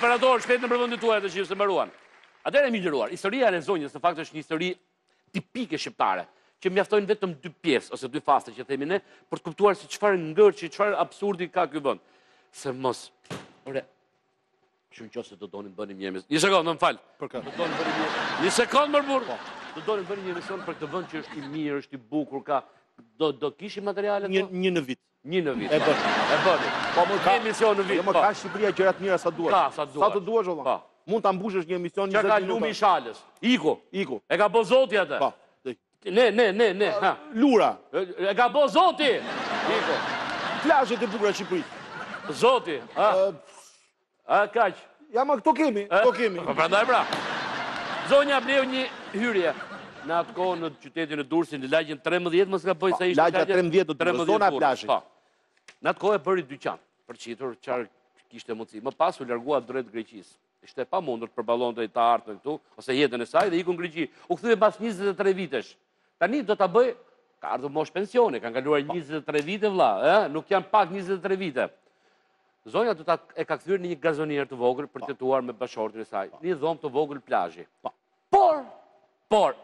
operator, shpejt në përvendit tuaj të që se mbaruan. Atëherë mi nderuar, historia e zonjës në fakt është një histori tipike shqiptare, që mjaftojnë vetëm 2 pjesë ose 2 faste që themi ne për të kuptuar se çfarë ngërçi, çfarë absurdi ka ky vend. Se mos, ore, që nëse do donin bënim një emision. Një sekondë, më fal. Për kë? Do donin bënim një sekondë më burr. Do donin bënim një emision për këtë vend që është i mirë, është i bukur, ka do kishim materiale një në vit. Një në vit. E bëni. Po më ka emision në vit. Jo, më ka Shqipëria gjëra të mira sa duhet. Ka, sa duhet. Sa të duash valla. Mund ta mbushësh një emision 20 minuta. Çka ka lumi i Shalës? Iku. E ka bo Zoti atë. Po. Ne. Ha. Lura. E ka bo Zoti. Iku. Plazhet e bukura të Shqipërisë. Zoti. A kaq. Ja më këto kemi. Po prandaj pra. Zonja bleu një hyrje në atë kohë në qytetin e Durrësit, në lagjen 13, mos ka bëj sa ishte lagja 13 do të zona e plazhit. Po. Në atë kohë e bëri dyqan për qitur çfarë kishte mundësi. Më pas u largua drejt Greqisë. Ishte pamundur të përballonte të artën këtu ose jetën e saj dhe iku në Greqi. U kthye pas 23 vitesh. Tani do ta bëj, ka ardhur mosh pensione, kanë kaluar 23 vite vëlla, nuk janë pak 23 vite. Zonja e ka kthyer në një gazonier të vogël për të jetuar me bashortin e saj. Një dhomë të vogël plazhi. Por,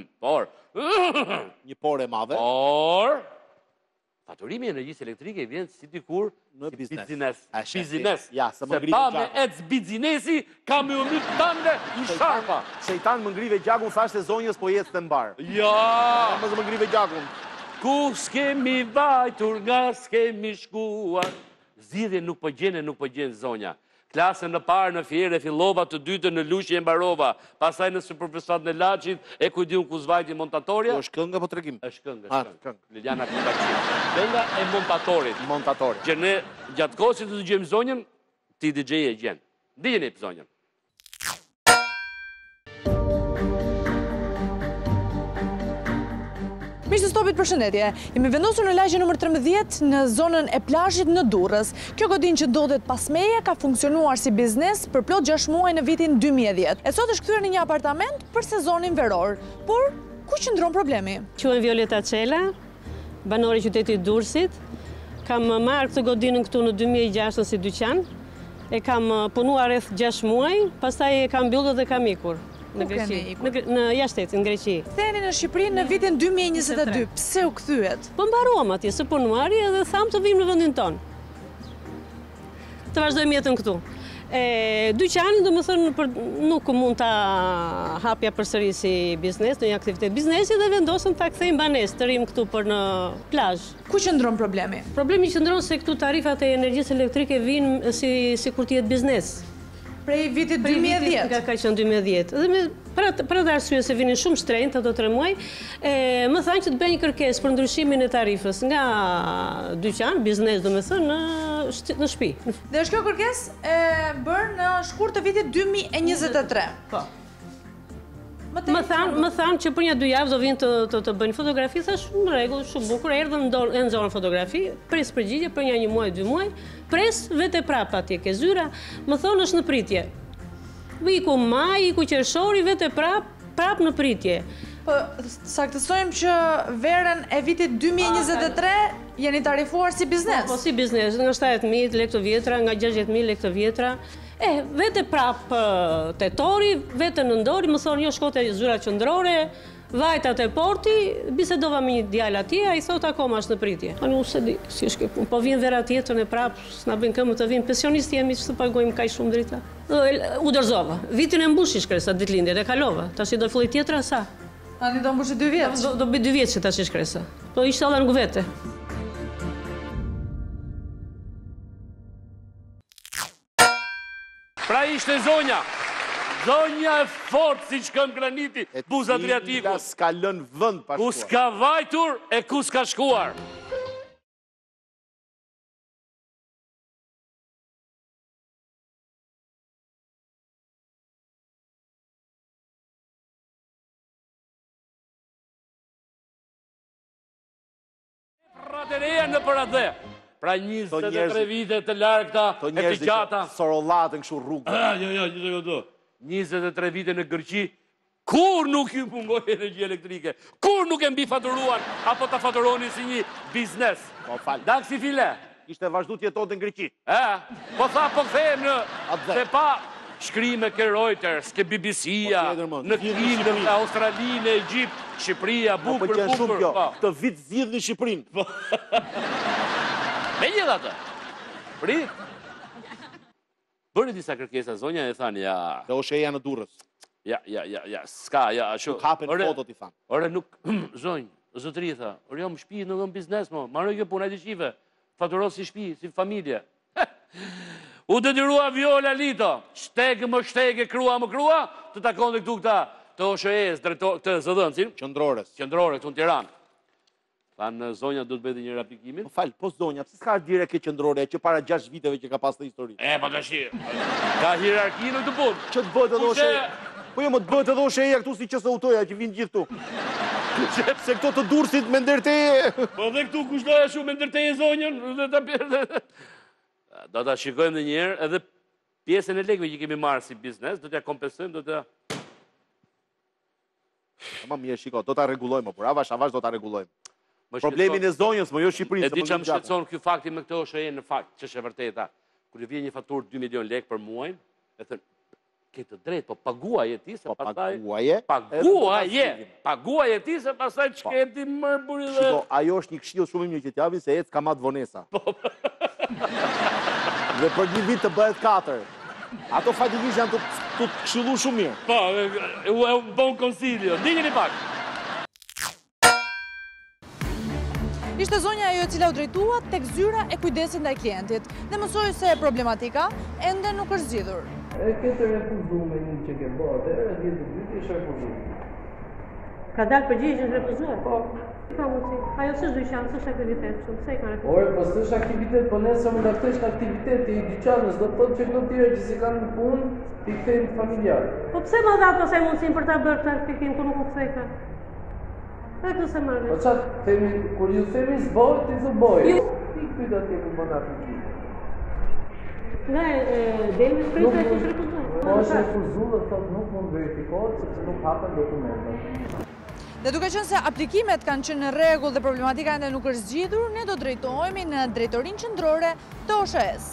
një por e madhe. Faturimi i energjisë elektrike vjen si dikur në biznes. Ja, se më ngrive gjakun. Se pa me ec bizinesi, ka me umit tande në sharpa. Shejtan më ngrive gjakun, thashtë e zonjës po jetë të mbar. Ja! Më ngrive gjakun. Ku s'kemi vajtur nga s'kemi shkuar. Zgjidhje nuk po gjen zonja. Klasën në parë në Fiere fillova, të dytën në Luqi e mbarova, pastaj në superfisat në Laçit, e ku diun ku zvajti montatoria. Është kënga po tregim? Është këngë. Liliana Klimbaçi. Kënga e montatorit. Që ne gjatë kohës që të dëgjojmë zonjën, ti DJ e gjen. Dijeni zonjën. Miqtë Stopit, përshëndetje. Jemi vendosur në lagjen nr. 13 në zonën e plazhit në Durrës. Kjo godinë që ndodhet pas meje ka funksionuar si biznes për plot 6 muaj në vitin 2010. E sot është kthyer në një apartament për sezonin veror. Por ku qëndron problemi? Quhem Violeta Çela, banore i qytetit Durrësit. Kam marrë këtë godinën këtu në 2006 si dyqan. E kam punuar rreth 6 muaj, pastaj e kam mbyllur dhe kam ikur. Në Greqi, në jashtëtit, në Greqi. Ktheheni në Shqipëri në vitin 2022. Pse u kthyet? Po mbaruam atje së punuari dhe tham të vim në vendin tonë. Të vazhdojmë jetën këtu. Dyqanin, domethënë, nuk mund ta hapja përsëri si biznes, në një aktivitet biznesi dhe vendosëm ta kthejmë banesë të rim këtu për në plazh. Ku qëndron problemi? Problemi qëndron se këtu tarifat e energjisë elektrike vinë si kur të jetë biznes. Prej vitit 2010? Ka qenë 2010. Dhe për atë arsye se vinin shumë shtrenjtë ato 3 muaj, më thanë që të bëj një kërkesë për ndryshimin e tarifës nga dyqan, biznes domethënë, në shtëpi. Dhe është kjo kërkesë e bërë në shkurt të vitit 2023. Po. Më thanë që për 1-2 javë do vinë të bëjnë fotografi, thash në rregull, shumë bukur, erdhën e nxorën fotografi, pres përgjigje për 1 muaj, 2 muaj, pres vete prap atje ke zyra, më thonë është në pritje. Iku maj, iku qershori, vete prap në pritje. Po, saktësojmë që verën e vitit 2023 jeni tarifuar si biznes? Po, si biznes, nga 70.000 lekë të vjetra, nga 60.000 lekë të vjetra. Vete prap tetori, vete nëndori, më thonë jo shkote zyra qëndrore, vajta te porti, bisedova me një djalë atje, a i thot akoma është në pritje. Po nuk se di, si është kjo punë, po vinë vera tjetër e prap, s'na bëjnë këmë të vinë, pensionisti jemi që të pagojmë kaj shumë drita. U dërzova, vitin e mbushi shkresa ditëlindjet, e kalova, tash i do filloj tjetra sa? Tani do mbushi 2 vjeç? Do bëj 2 vjeç që tash i shkresa, po ishte edhe në vete. Pra ishte zonja e fort si shkëm graniti, buz Adriatiku. S'ka lënë vend pa shkuar. Ku s'ka vajtur e ku s'ka shkuar. Pratereja në për atë. Pra 23 vite të largëta, e të gjata. Sorollaten kështu rrugë. Jo. 23 vite në Greqi, kur nuk ju pungoj energji elektrike, kur nuk e mbi faturuan, apo ta faturoni si një biznes. Po falë. Dak si file. Ishte vazhdu të jetonte në Greqi. Po tha, po kthehem në... Se pa shkrime ke Reuters, ke BBC-a, Po, tjetër, mo, në zgjidhni Kindër, Shqipërinë. në Australinë, Egjipt, Shqipëria, Po bukur, pëlqen shumë kjo. po. Këtë vit zgjidhni Shqipërinë. Me një atë. Prit. Bëri disa kërkesa zonja e thanë, ja, Dhe osheja në Durrës. ja, s'ka, ja, ashtu. Nuk hapen Ore, fotot i thanë. Ore, nuk, zonjë, zotëri tha, ore, jam shtëpi, nuk jam biznes, mo, marrë kjo puna e shive, faturos si shtëpi, si familje. U detyrua Viola Lito, shtege më shtege, krua më krua, të takon dhe këtu këta, të OSHE-s, të zëdhëncin, Qëndrores. qendrore këtu në Tiranë. Thanë, zonja do të bëjë një aplikimin. Po fal, po zonja, pse s'ka direkt ke qëndrore që para 6 viteve që ka pas të histori. Po tash, ka hierarki në këtë punë. Që të bëhet edhe Kushte- osheja? Po jo, më të bëhet edhe osheja këtu si QSO-toja që vinë gjithë këtu. Sepse këto të Durrësit me ndërteje. Po dhe këtu kushtoja shumë me ndërteje zonjën, dhe ta do ta shikojmë edhe një herë, edhe pjesën e lekëve që kemi marrë si biznes, do t'ja kompensojmë, do t'ja... Ma mirë, shiko, do ta rregullojmë, por avash do ta rregullojmë. Më Problemin e zonjës, më jo Shqipërinë. E di që më shqetëson ky fakti me këtë OSHE në fakt, që është e vërteta. Kur të vjen një faturë 2 milion lekë për muajin, e thënë, ke të drejtë, po paguaje ti se Po pastaj paguaje. paguaje ti se pastaj çketi mërburi dhe Shiko, ajo është një këshill shumë i mirë që t'japin se ec ka mat vonesa. Dhe për një vit të bëhet 4. Ato fatikisht janë të këshillu shumë mirë. po, u bon konsilio. Ndiqeni pak. Ishte zonja ajo e cila u drejtua tek zyra e kujdesit ndaj klientit dhe mësoi se problematika ende nuk është zgjidhur. E këtë refuzumin që ke bërë, atëherë e të dyti është refuzim. Ka dalë përgjigje që është refuzuar? Po. Ka mundësi. Ajo s'është dyqan, s'është aktivitet, kështu pse e ka refuzuar? Ore, po s'është aktivitet, po nesër mund ta kthesh në aktivitet i dyqanës, do të thotë që këto tjerë që si kanë punë, ti kthejnë familjar. Po pse më dha pasaj mundësinë për ta bërë këtë aktivitet kur nuk u kthej ka? E këtë se marrë. Po çfarë themi, kur ju themi s'boj, ti s'boj. Ti pyet atje ku bën aplikim. Nga deli shkruaj se është refuzuar. Po është refuzuar, do thotë nuk mund verifikohet sepse nuk hapen dokumentat. Dhe duke qenë se aplikimet kanë qenë në rregull dhe problematika ende nuk është zgjidhur, ne do drejtohemi në drejtorinë qendrore të OSHE-s.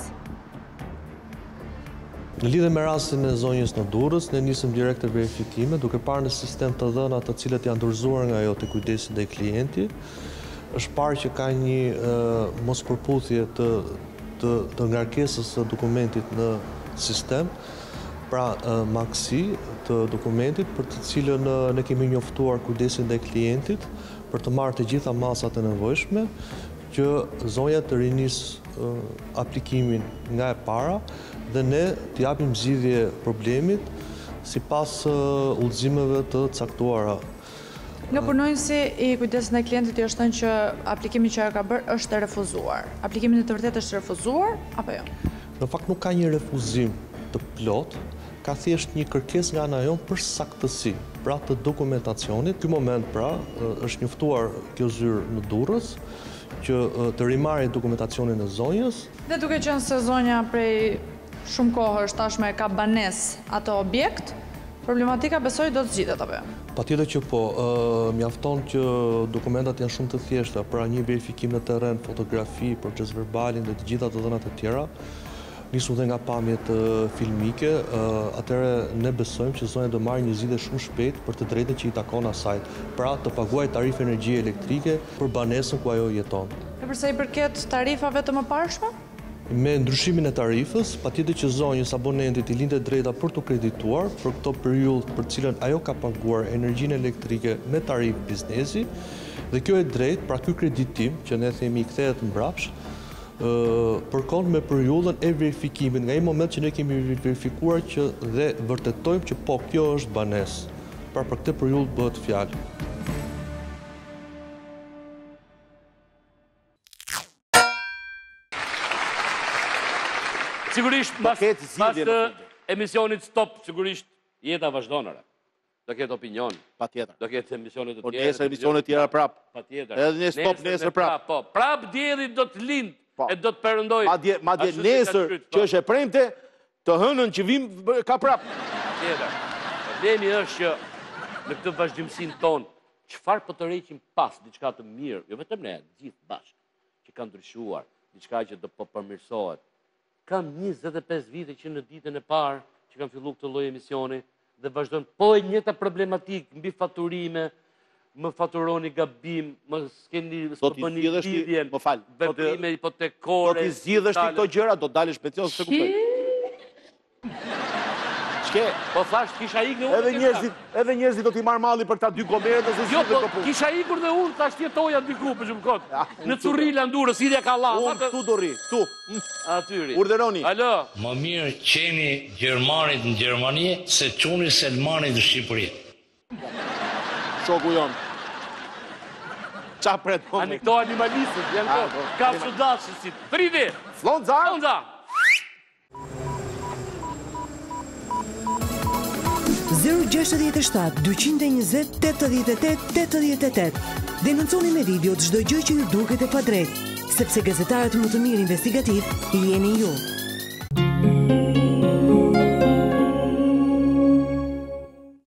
Në lidhje me rastin e zonjës në Durrës, ne nisëm direkt të verifikime, duke parë në sistem të dhëna të cilët janë dorëzuar nga ajo te kujdesi ndaj klientit. Është parë që ka një mospërputhje të ngarkesës së dokumentit në sistem, pra maksi të dokumentit për të cilën ne kemi njoftuar kujdesin ndaj klientit për të marrë të gjitha masat e nevojshme që zonja të rinis aplikimin nga e para dhe ne të japim zgjidhje problemit sipas udhëzimeve të caktuara. Nga punonjësi i kujdesit ndaj klientit i është thënë që aplikimi që ajo ka bërë është refuzuar. Aplikimi në të vërtetë është refuzuar apo jo? Në fakt nuk ka një refuzim të plot, ka thjesht një kërkesë nga ana jonë për saktësi, pra të dokumentacionit. Ky moment pra është njoftuar kjo zyrë në Durrës që të rimarrë dokumentacionin e zonjës. Dhe duke qenë se zonja prej shumë kohësh tashme ka banesë ato objekt, problematika besoj do të zgjidhet apo jo? Patjetër që po, mjafton që dokumentat janë shumë të thjeshta, pra një verifikim në terren, fotografi, proces verbalin dhe të gjitha të dhënat e tjera, nisu dhe nga pamjet filmike, atëherë ne besojmë që zonja do marrë një zgjidhje shumë shpejt për të drejtën që i takon asaj, pra të paguajë tarifë energjie elektrike për banesën ku ajo jeton. E përsa i përket tarifave të mëparshme? Me ndryshimin e tarifës, patjetër që zonjës abonentit i lindet drejta për të kredituar për këto periudhë për cilën ajo ka paguar energjinë elektrike me tarifë biznesi, dhe kjo e drejtë, pra ky kreditim që ne themi i kthehet mbrapsht, përkon me periudhën e verifikimit, nga një moment që ne kemi verifikuar që dhe vërtetojmë që po kjo është banesë. Pra për këtë periudhë bëhet fjalë. Sigurisht, pas emisionit Stop, sigurisht jeta vazhdonore. Do ketë opinion. Patjetër. Do ketë emisionet të Por tjera. nesër emisionet tjera prap. Patjetër. Edhe ne Stop nesër prap. Po, prap dielli do të lind e do të perëndoj. Madje nesër që është e premte, të hënën që vim ka prap. Patjetër. Problemi është që në këtë vazhdimsinë tonë, çfarë po të rreqim pas diçka të mirë, jo vetëm ne, gjithë bashkë, që ka ndryshuar, diçka që do po përmirësohet. Kam 25 vite që në ditën e parë që kanë fillu këtë lloj emisioni dhe vazhdojnë po e njëjta problematikë mbi faturime, më faturoni gabim, më s'keni s'pëni lidhjen, më fal. Veprime hipotekore. Do t'i zgjidhësh ti këto gjëra, do dalësh pension se kuptoj. Çke? Po thash kisha ikur unë. Edhe njerëzit do t'i marr malli për këta 2 komerë se jo, po kisha ikur dhe unë tash jetoja diku për shumë kohë. Në Currila Durrës, Idja Kalla. Unë këtu do rri, këtu. Atyri. Urdhëroni. Alo. Më mirë qeni Gjermanit në Gjermani se çuni Selmanit në Shqipëri. Shoku jon. Qa pret po? Këto animalistët, janë këto, kafshë dashësit. Fridi! Flonza! Flonza! 067 220 88 88. Denonconi me video çdo gjë që ju duket e padrejtë, sepse gazetarët më të mirë investigativ jeni ju.